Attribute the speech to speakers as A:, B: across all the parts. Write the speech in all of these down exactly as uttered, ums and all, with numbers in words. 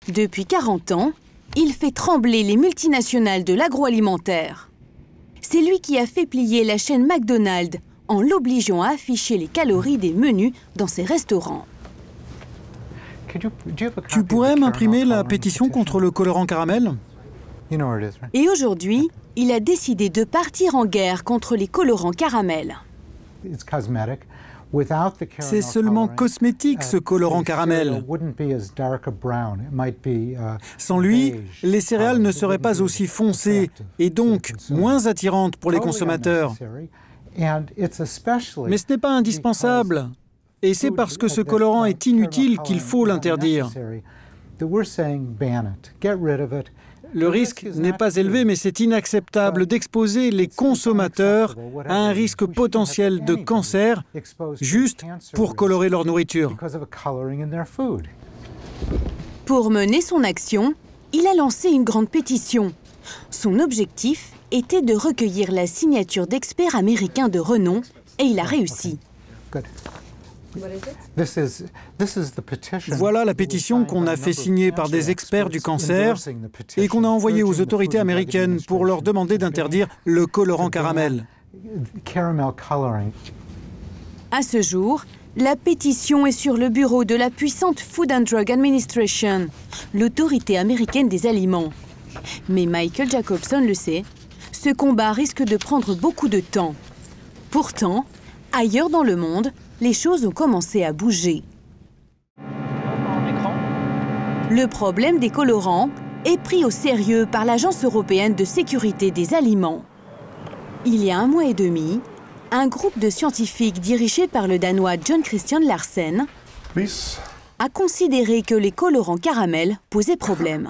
A: Depuis quarante ans, il fait trembler les multinationales de l'agroalimentaire. C'est lui qui a fait plier la chaîne McDonald's en l'obligeant à afficher les calories des menus dans ses restaurants.
B: Tu pourrais m'imprimer la pétition contre le colorant caramel?
A: Et aujourd'hui, il a décidé de partir en guerre contre les colorants caramel.
B: C'est seulement cosmétique, ce colorant caramel. Sans lui, les céréales ne seraient pas aussi foncées et donc moins attirantes pour les consommateurs. Mais ce n'est pas indispensable. Et c'est parce que ce colorant est inutile qu'il faut l'interdire. Le risque n'est pas élevé, mais c'est inacceptable d'exposer les consommateurs à un risque potentiel de cancer juste pour colorer leur nourriture.
A: Pour mener son action, il a lancé une grande pétition. Son objectif était de recueillir la signature d'experts américains de renom, et il a réussi.
B: Voilà la pétition qu'on a fait signer par des experts du cancer et qu'on a envoyée aux autorités américaines pour leur demander d'interdire le colorant caramel.
A: À ce jour, la pétition est sur le bureau de la puissante Food and Drug Administration, l'autorité américaine des aliments. Mais Michael Jacobson le sait, ce combat risque de prendre beaucoup de temps. Pourtant, ailleurs dans le monde, les choses ont commencé à bouger. Le problème des colorants est pris au sérieux par l'Agence européenne de sécurité des aliments. Il y a un mois et demi, un groupe de scientifiques dirigé par le Danois John Christian Larsen a considéré que les colorants caramel posaient problème.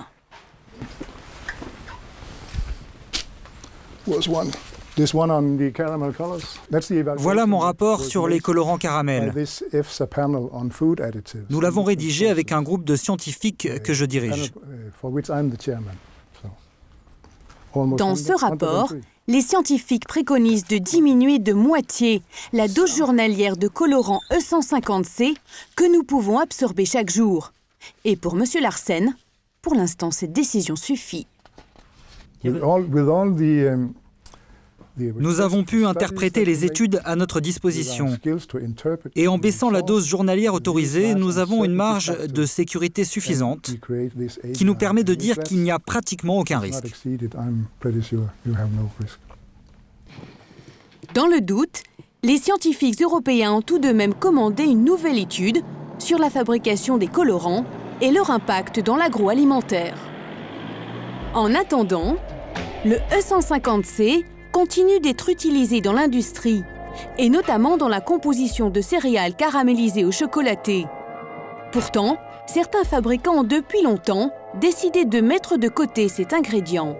C: Voilà mon rapport sur les colorants caramel. Nous l'avons rédigé avec un groupe de scientifiques que je dirige.
A: Dans ce rapport, les scientifiques préconisent de diminuer de moitié la dose journalière de colorant E cent cinquante C que nous pouvons absorber chaque jour. Et pour M. Larsen, pour l'instant, cette décision suffit.
C: Nous avons pu interpréter les études à notre disposition. Et en baissant la dose journalière autorisée, nous avons une marge de sécurité suffisante qui nous permet de dire qu'il n'y a pratiquement aucun risque.
A: Dans le doute, les scientifiques européens ont tout de même commandé une nouvelle étude sur la fabrication des colorants et leur impact dans l'agroalimentaire. En attendant, le E cent cinquante C continue d'être utilisé dans l'industrie, et notamment dans la composition de céréales caramélisées au chocolaté. Pourtant, certains fabricants ont depuis longtemps décidé de mettre de côté cet ingrédient.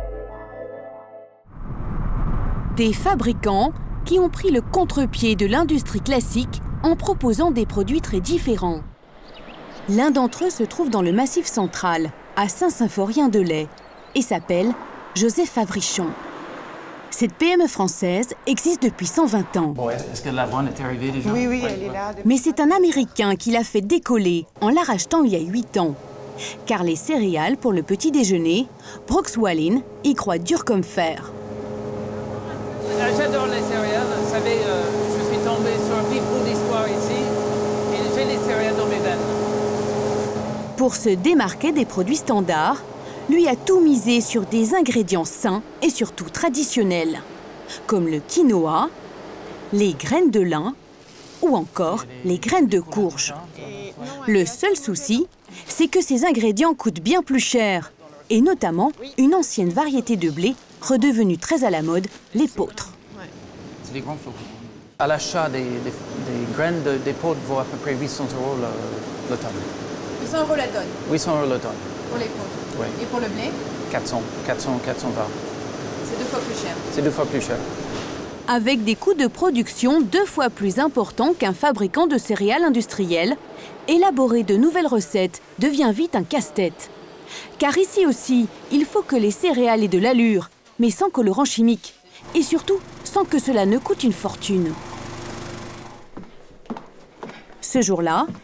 A: Des fabricants qui ont pris le contre-pied de l'industrie classique en proposant des produits très différents. L'un d'entre eux se trouve dans le Massif central, à Saint-Symphorien-de-Lay, et s'appelle Joseph Favrichon. Cette P M E française existe depuis cent vingt ans.
D: Bon, est-ce que l'avoine est arrivée déjà?
E: Oui, oui, elle est là.
A: Mais c'est un Américain qui l'a fait décoller en la rachetant il y a huit ans. Car les céréales pour le petit déjeuner, Brooks Wallin y croit dur comme fer.
F: J'adore les céréales. Vous savez, euh, je suis tombé sur un petit bout d'histoire ici et j'ai les céréales dans mes veines.
A: Pour se démarquer des produits standards, lui a tout misé sur des ingrédients sains et surtout traditionnels, comme le quinoa, les graines de lin ou encore les graines de courge. Le seul souci, c'est que ces ingrédients coûtent bien plus cher, et notamment une ancienne variété de blé redevenue très à la mode, l'épeautre.
D: C'est des grands flocons. À l'achat des, des, des graines d'épeautre vaut à peu près huit cents euros le, le tonne.
E: huit cents euros la tonne?
D: huit cents euros le tonne.
E: Pour l'épeautre?
D: Oui.
E: Et pour le blé?
D: quatre cents, quatre cents, quatre cent vingt.
E: C'est deux fois plus cher?
D: C'est deux fois plus cher.
A: Avec des coûts de production deux fois plus importants qu'un fabricant de céréales industrielles, élaborer de nouvelles recettes devient vite un casse-tête. Car ici aussi, il faut que les céréales aient de l'allure, mais sans colorant chimique. Et surtout, sans que cela ne coûte une fortune. Ce jour-là,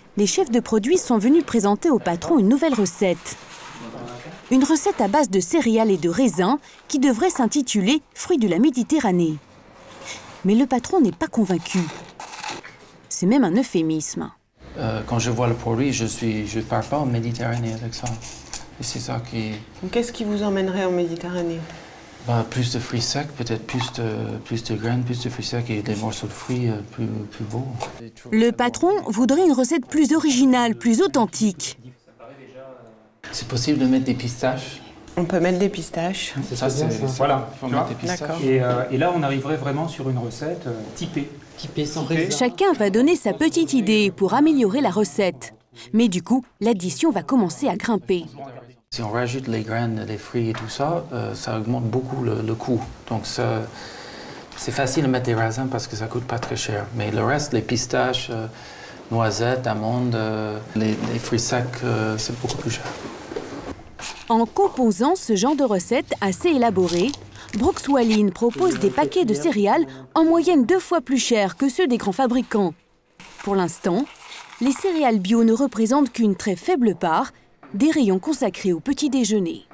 A: les chefs de produits sont venus présenter au patron une nouvelle recette. Une recette à base de céréales et de raisins qui devrait s'intituler « Fruits de la Méditerranée ». Mais le patron n'est pas convaincu. C'est même un euphémisme.
D: Euh, quand je vois le produit, je ne je pars pas en Méditerranée avec ça. Et c'est ça qui...
G: Qu'est-ce qui vous emmènerait en Méditerranée?
D: Bah, plus de fruits secs, peut-être plus de, plus de graines, plus de fruits secs et des morceaux de fruits euh, plus, plus beaux.
A: Le patron voudrait une recette plus originale, plus authentique.
D: C'est possible de mettre des pistaches?
G: On peut mettre des pistaches.
D: C'est ça, c'est
H: voilà.
D: Et,
H: euh, et là, on arriverait vraiment sur une recette euh, typée.
I: Typée sans raisin.
A: Chacun va donner sa petite idée pour améliorer la recette. Mais du coup, l'addition va commencer à grimper.
D: Si on rajoute les graines, les fruits et tout ça, euh, ça augmente beaucoup le, le coût. Donc c'est facile de mettre des raisins parce que ça ne coûte pas très cher. Mais le reste, les pistaches, euh, noisettes, amandes, euh, les, les fruits secs, euh, c'est beaucoup plus cher.
A: En composant ce genre de recette assez élaborée, Brooks Wallin propose des paquets de céréales en moyenne deux fois plus chers que ceux des grands fabricants. Pour l'instant, les céréales bio ne représentent qu'une très faible part des rayons consacrés au petit déjeuner.